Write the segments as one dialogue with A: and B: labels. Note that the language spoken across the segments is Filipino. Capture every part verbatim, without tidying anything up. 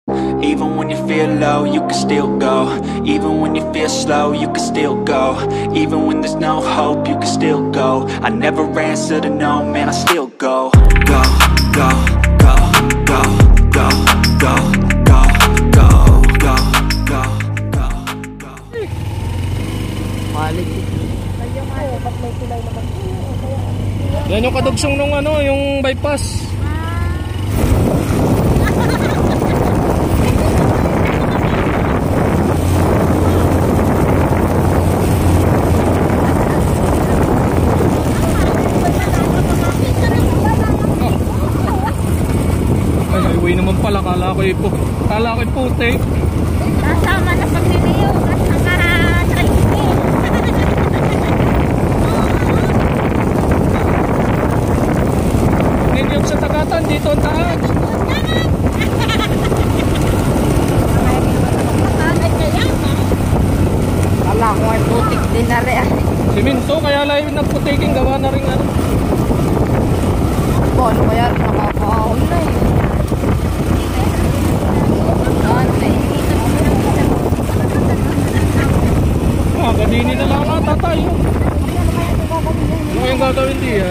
A: Even when you feel low, you can still go. Even when you feel slow, you can still go. Even when there's no hope, you can still go. I never answer to no, man, I still go. Go, go, go, go, go, go, go, go, go, go, go, go.
B: Yan yung kadugsong nung ano, yung bypass. Highway naman pala, kala ko ipo, kala ko iputik.
C: Kasama na sa video, kasama sa isip.
B: Ngayon sa Tagatan, dito ang taan.
C: Kala ko ay putik din na rin.
B: Siminto, kaya lang nagputiking, gawa na rin ano.
C: Ano kaya nakakaon na eh.
B: Ah, ganini na lang ata tayo. Ano yung gagawin diyan?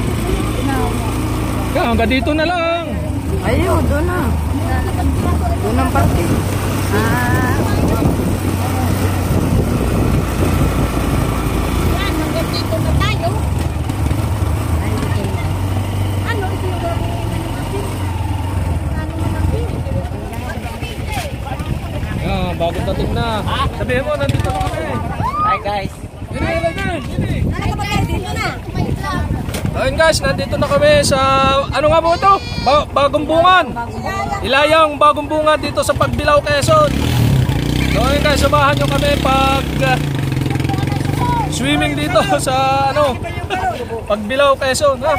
B: Kaya hanggang dito na lang.
C: Ayun, doon na. Doon ang party. Ah. Yan, hanggang dito na tayo. Ano ito yung gagawin? Ano naman din?
B: Ah, bago dating na. Sabihin mo, nandito na kami.
D: Hi guys.
B: Ayun guys, nandito na kami sa, ano nga po ito? Ba bagong bungan. Ilayang bagong bungan dito sa Pagbilao, Quezon. So ayun guys, samahan nyo kami pag uh, swimming dito sa ano, Pagbilao, Quezon. Ha?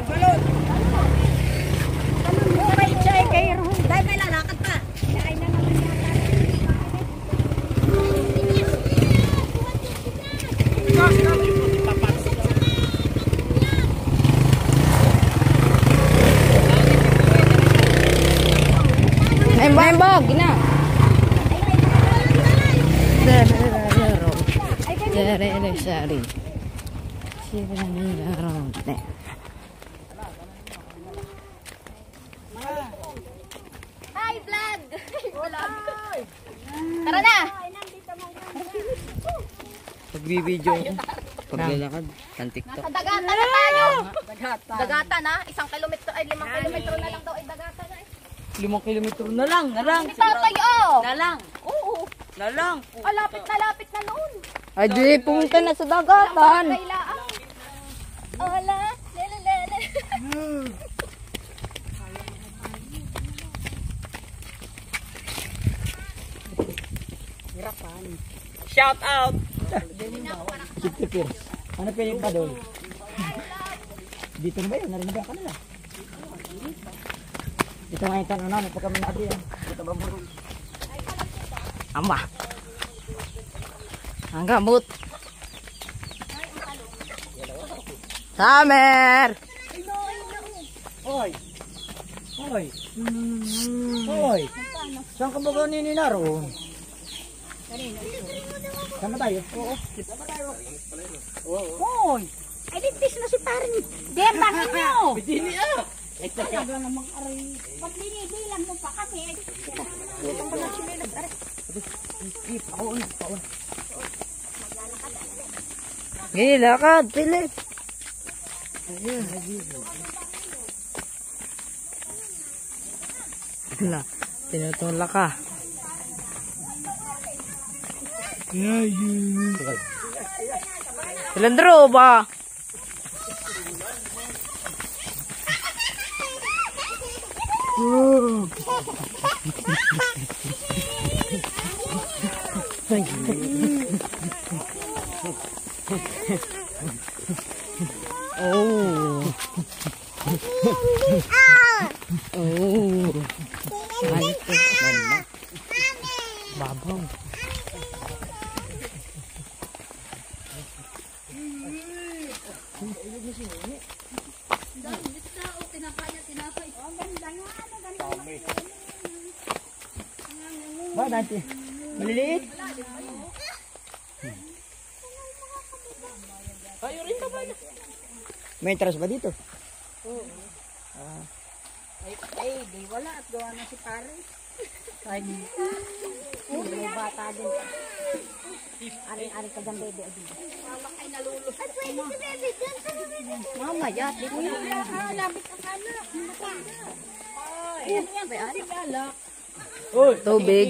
C: Embog, gina. Sari. Hi vlog. Tara na.
D: Pagbi-video ko. Paglalakad. Kan TikTok.
C: Nasa dagatan na tayo. Dagatan. Dagatan na. Isang kilometro ay limang kilometro na lang daw ay dagatan na eh.
D: Limang kilometro na lang. Na lang.
C: Tatay oh.
D: Na lang.
C: Oo.
D: Na lang.
C: Ah, lapit na lapit na noon.
D: Ay, di pumunta na sa dagatan.
C: Kailaan. Ala. Lele lele.
D: Shout out.
E: fifty peers. Ano pa yung padol? Dito na ba yun? Narinig ka nila. Dito nga yung tanong namin. Pag kami natin yan. Dito ba mo?
D: Amba. Ang gamot. Summer.
E: Oy! Oy! Oy! Saan ka ba ganini naroon? Saan na tayo? Oo.
C: Hoy. Ay dintis na si paring. Dema ninyo.
E: Bidini ah!
C: Talaga namang aray. Pag binibilang mo pa kami. Dito pa na si Melag aray.
E: Ako una. Ako una.
D: Gilakad, Philip. Wala, tinutulak ka. Silandro ba? Oh. Oh. Babaw.
E: Ba, dati. Maliliit.
B: Kayo rin ka ba?
E: May interest ba dito?
C: Ay, ay, di wala at gawa na si pare. Ay, may bata din. Aring-aring ka dyan, bebe. Mama ay nalulus. Ay, pwede si bebe dyan. Mama, ya, di ko na. Labit ang anak. Ay, yan yan, bay, aring alak.
D: Tubig.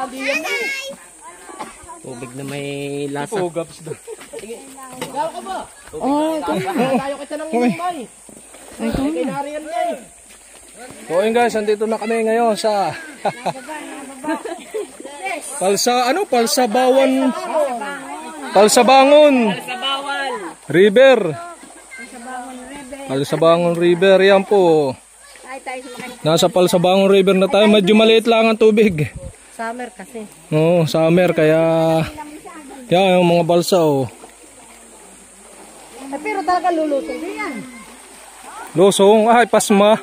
E: Tubig na may lasa.
B: Oh, gaps doon.
E: Gawa ka ba?
D: Oh,
E: Tayo kita ng umay. Ay, kay Narian na eh.
B: So yun guys, andito na kami ngayon sa Palsa, ano? Palsabawan Palsabangon River. Palsabangon River, yan po. Nasa Palsabangon River na tayo. Medyo maliit lang ang tubig.
D: Summer kasi.
B: Oo, summer, kaya yan yung mga balsa oh.
C: Ay, pero talaga lulusong din yan.
B: Losong, ay pasma.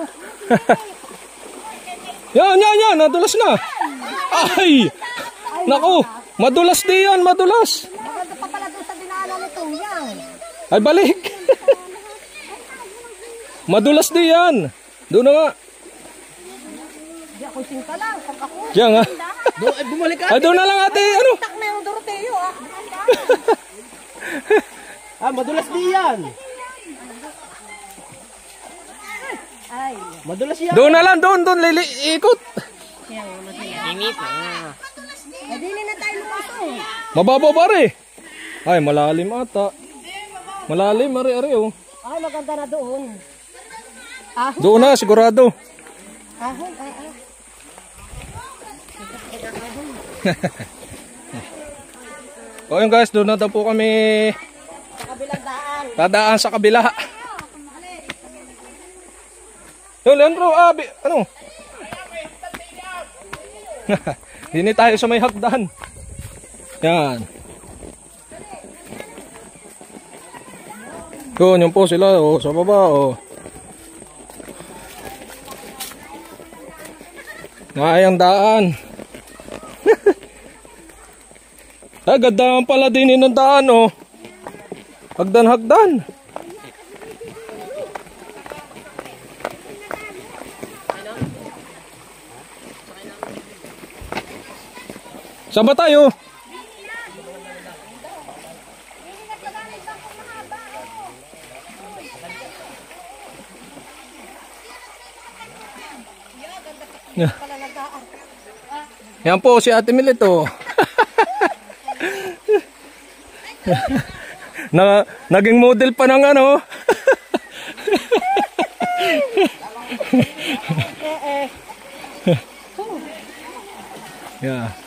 B: Yan, yan, yan, nadulas na. Ay! Naku, madulas di yan, madulas.
C: Maganda pa pala doon sa dinaanan nito. Yan.
B: Ay, balik. Madulas di yan. Doon na nga.
C: Di ako singka lang. Pag ako.
B: Diyan nga.
E: Do- ay, bumalik ka.
B: Ay, doon na lang ate, ano?
C: Tak na yung Doroteo ah.
E: Ah, madulas di yan.
C: Ay.
E: Madulas yan.
B: Doon na lang, doon, doon, lili, ikot.
E: Init na.
C: Ay, dili na tayo lumusong.
B: Mababaw pare. Ay, malalim ata. Malalim, ari, ari, oh.
C: Ay, maganda na doon.
B: Doon na, sigurado.
C: Ahon, ay, ay.
B: O yun guys, doon na daw po kami
C: Sa kabilang daan.
B: dadaan sa kabila. Yo, Leandro, ah, bi- ano? Dini tayo sa may hagdan. Yan. Doon, yun po sila, oh, sa baba, oh. Ngayang daan. Ay, ganda pala din ng daan, oh. Hagdan-hagdan. Saan ba tayo? Yan po si Ate Milito. Na, naging model pa ng ano. Yeah.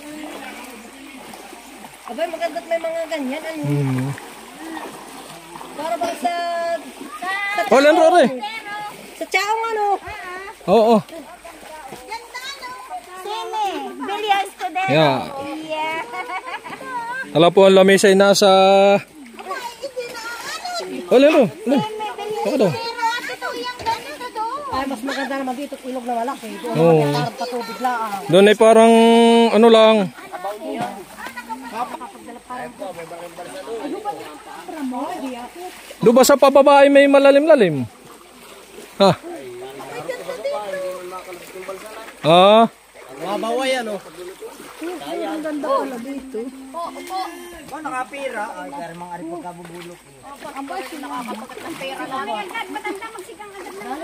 C: Abay, maganda't may mga ganyan. Ano?
B: Mm.
C: Para ba sa... Sa
B: Oh, Leandro, re.
C: Sa chaong ano?
B: Oo.
C: Sine. Billions today.
B: Yeah.
C: Yeah.
B: Alam po ang lamesa ay nasa... Oh, Leandro. Ano? Ako daw.
C: Ay, mas maganda naman dito. Ilog na malaki. Doon
B: Oo.
C: naman parang patubig lang.
B: Doon ay parang ano lang. Doon ba sa pababa ay may malalim-lalim? Ha? Ah.
E: Mabawa yan, oh.
C: Ang ganda pala dito.
E: Oh, nakapira. Ay, kaya mga ari pagkabubulok.
C: Ang boy, nakakapagat ng pera na ba? Maganda magsigang agad na.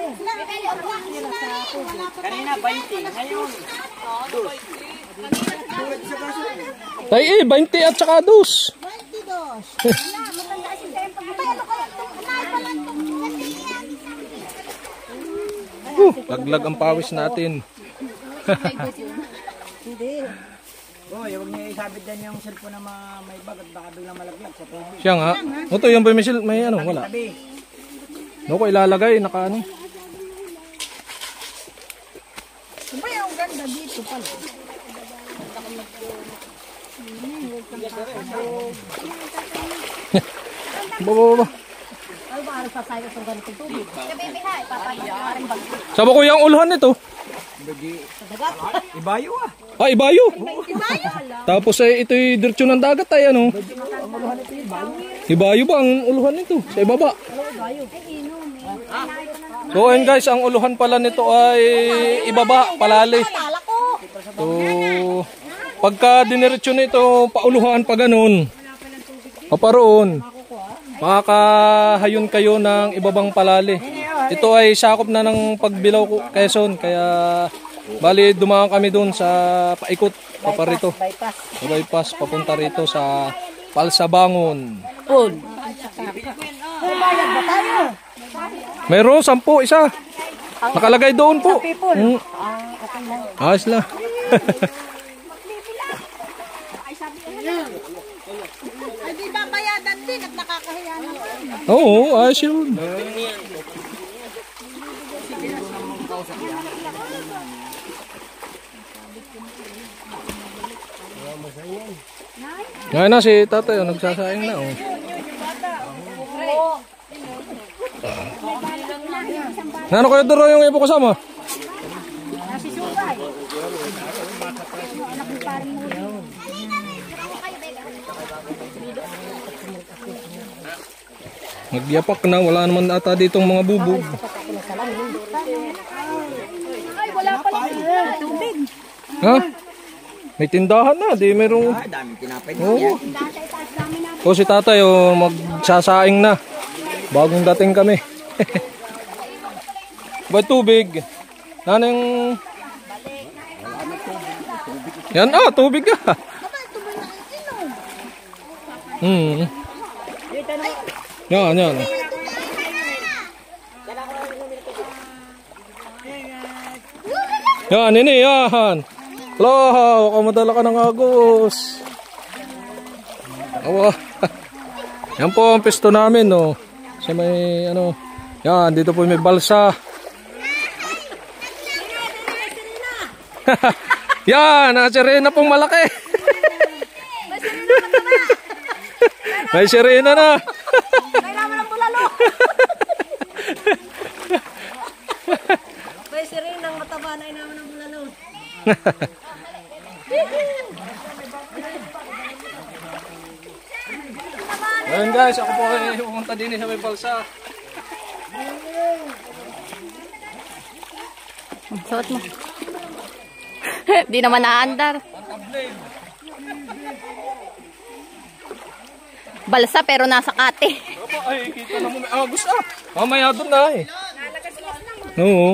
E: Kanina, twenty. Ngayon.
B: Tay eh, twenty at saka dos.
C: twenty-dos. Wala, matanda si Dayang pag-ano ko lang itong kunay pa lang itong
B: Uh, laglag ang pawis natin.
C: Hindi.
E: Oh, huwag niyo isabit din yung cellphone na ma- may bag at baka biglang malaglag sa tubig.
B: Siya nga. Ito yung may, may ano, wala.
E: Tabi.
B: No ko ilalagay, naka ano.
C: Abay, ang ganda dito pala.
B: Baba, baba.
C: Ay, baka rin sasayos ang ganitong tubig. Kabibihay, papagay.
B: Sabo ko yung ulhan nito.
E: Ibayo ah.
B: Ah, Ibayo. Tapos ay ito'y diretso ng dagat ay ano. Ibayo ba ang uluhan nito? Sa ibaba. So ayun guys, ang uluhan pala nito ay ibaba, palali. So pagka diniretso nito, pauluhan pa ganun. Paparoon. Makakahayon kayo ng ibabang palali. Ito ay sakop na ng Pagbilao Quezon, kaya bali dumaan kami doon sa paikot paparito.
C: Bypass.
B: Sa bypass papunta rito sa Palsabangon.
C: Pool. Bayad ba tayo?
B: Meron sampu isa. Nakalagay doon po. Hmm.
C: Ah, okay lang.
B: Ayos lang.
C: Ay, di ba bayadan din at nakakahiya naman?
B: Oo, ayos yun. Ngayon na si tatay, oh, nagsasaing na. Oh. Nano kayo duro yung ipo kasama? Nagyapak na, wala naman ata ditong mga bubog.
C: Ay, wala pala tubig.
B: Ha? May tindahan na, di merong...
E: Ah, daming tinapay na
B: Oo.
E: yan.
B: O si tatay, oh, magsasaing na. Bagong dating kami. Ba tubig? Nanang... Yan, ah, tubig ka. Hmm. Yan, yan. Yan, ini, yan. Hello, kamadala ka ng agos. Awa. Yan po ang pisto namin, no. Sa may, ano, yan, dito po may balsa. Yan, sirena pong malaki. May sirena na.
C: May naman ang bulalo. May sirinang mataba na inaman ang bulalo.
B: Ayun guys, ako po ay pumunta din sa may balsa.
D: Suot mo. Di naman naandar. Balsa pero nasa kate.
B: Opo, ay kita na mo may agos ah. Mamaya doon na eh. Oo.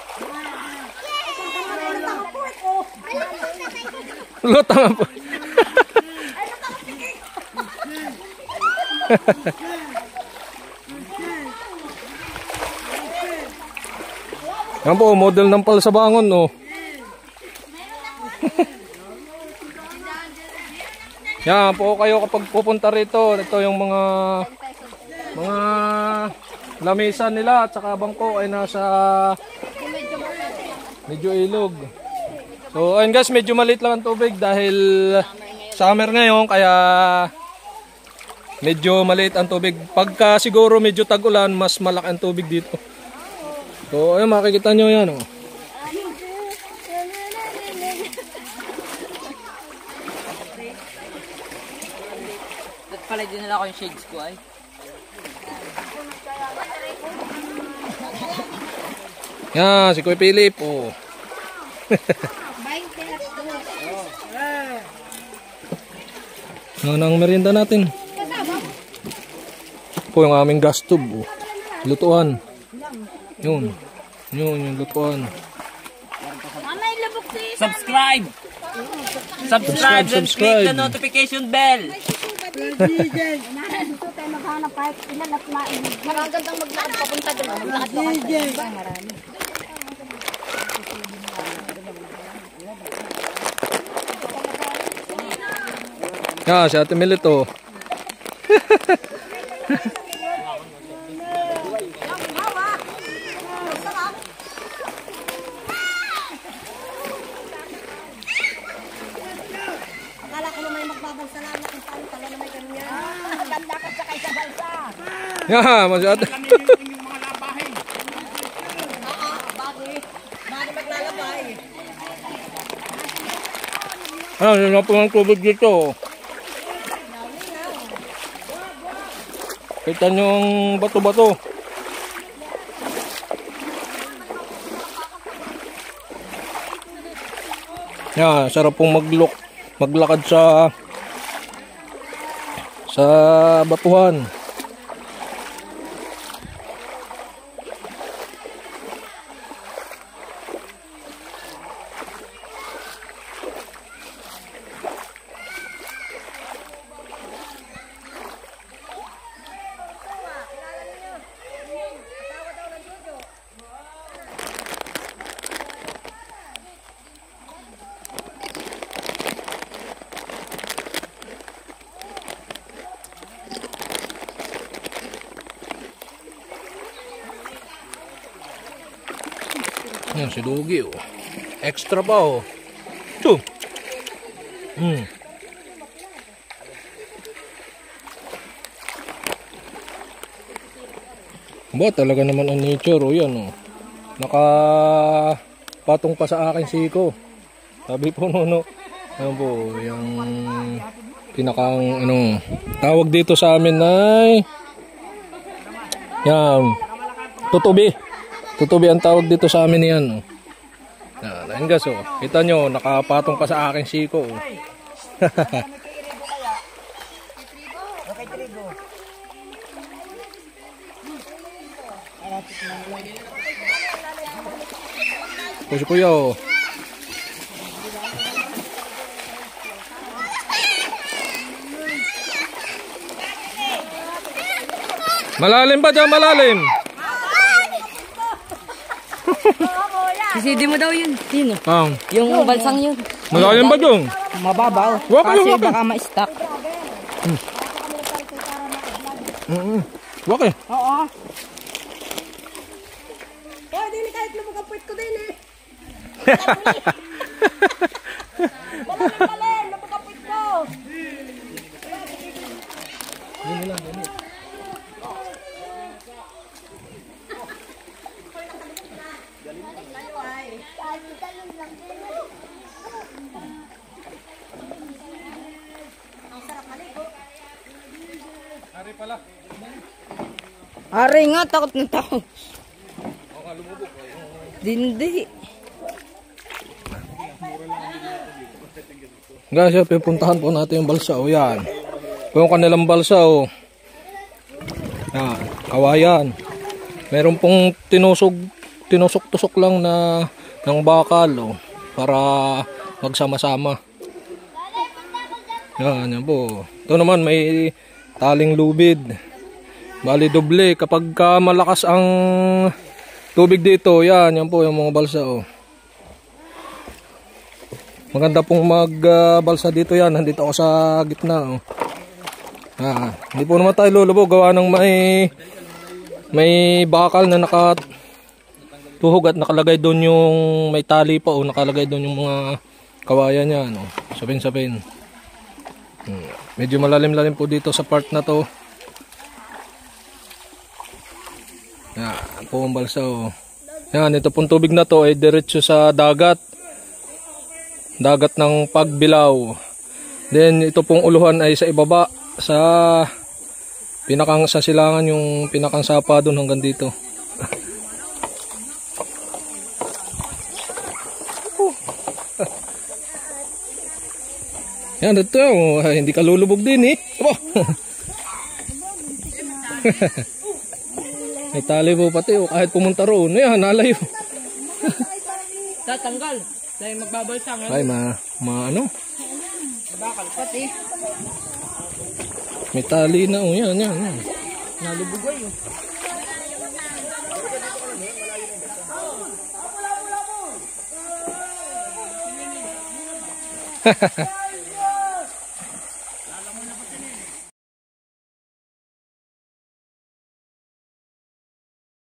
B: Luta nga po. Yan po, model ng Palsabangon, no. Yan po kayo kapag pupunta rito. Ito yung mga mga lamesa nila at saka bangko ay nasa medyo ilog. So ayun guys, medyo maliit lang ang tubig dahil summer ngayon, kaya medyo maliit ang tubig. Pagka siguro medyo tag-ulan, mas malaki ang tubig dito. So ayun, makikita nyo yan, oh.
E: At pala din nila ako yung shades ko ay.
B: Yan, si Kuya Philip, oh. Ano ang merienda natin? Po yung aming gas tube, oh. Lutuan. Yun. Yun, yung lutuan.
E: Subscribe!
B: Subscribe, subscribe.
E: Click the notification bell.
C: Dito tayo maghanap kahit ilan at main. Magagandang maglakad papunta doon. Maglakad ba kayo? Marami.
B: Ah, si Ate Milito.
C: Akala ko na may magbabalsa lang na kung paano tala na may ganyan. Ganda ka sa kaysa balsa.
B: Yeah, masyado.
C: Oo, bagay. Bagay maglalabay.
B: Ano, yun na po ng tubig dito. Kita nyo ang bato-bato. Yan, sarap pong maglok, maglakad sa sa batuhan. Yan si Dugi oh. Extra pa oh. Ito. Hmm. Ba talaga naman ang nature oh, yan oh. Naka patong pa sa akin siko. Sabi po no, ano po, yung pinakang ano, tawag dito sa amin ay yan, tutubi. Tutubi ang tawag dito sa amin yan. Yan, ayun guys oh. Kita nyo, nakapatong pa sa akin siko. Oh. Puso kuya oh. Malalim pa dyan, malalim.
D: Sisidi mo daw yun. Sino?
B: Um,
D: Yung balsang yun.
B: malalim ba dyan?
E: Mababaw.
B: Waka,
D: Kasi
B: waka.
D: baka ma-stuck.
B: Mm -mm. Waka.
C: Oo. Oh, dili kahit lumog ang puwit ko din eh. Wala nang pala, lumog ang puwit ko.
B: Ari pala.
D: Aray nga, takot na takot. Dindi.
B: Guys, pipuntahan po natin yung balsa. O yan. Yung kanilang balsa o. Yan, kawayan. Meron pong tinusog, tinusok-tusok lang na ng bakal o. Para magsama-sama. Yan, yan po. Ito naman may taling lubid. Bali doble. Kapag ka malakas ang tubig dito, yan, yan po yung mga balsa o. Maganda pong magbalsa uh, dito yan. Nandito ako sa gitna. Oh. Ah, hindi po naman tayo lulubog. Gawa ng may may bakal na nakatuhog at nakalagay doon yung may tali pa. Oh. Nakalagay doon yung mga kawayan niya. No? Sapin-sapin. Hmm. Medyo malalim-lalim po dito sa part na to. Yan po ang balsa. Oh. Yan, ito pong tubig na to ay diretso sa dagat. Dagat ng Pagbilao. Then ito pong uluhan ay sa ibaba sa pinakang sa silangan, yung pinakang sapa doon hanggang dito. Yan dito, oh, hindi ka lulubog din eh. Aba. May tali po pati oh, kahit pumunta roon. Yan, nalayo.
D: Tatanggal. Dahil magbabalsang.
B: Ay, ma, ma ano?
D: Bakal pati.
B: May tali na oh, yan, yan, yan.
D: Nalubugay oh.
B: Hahaha.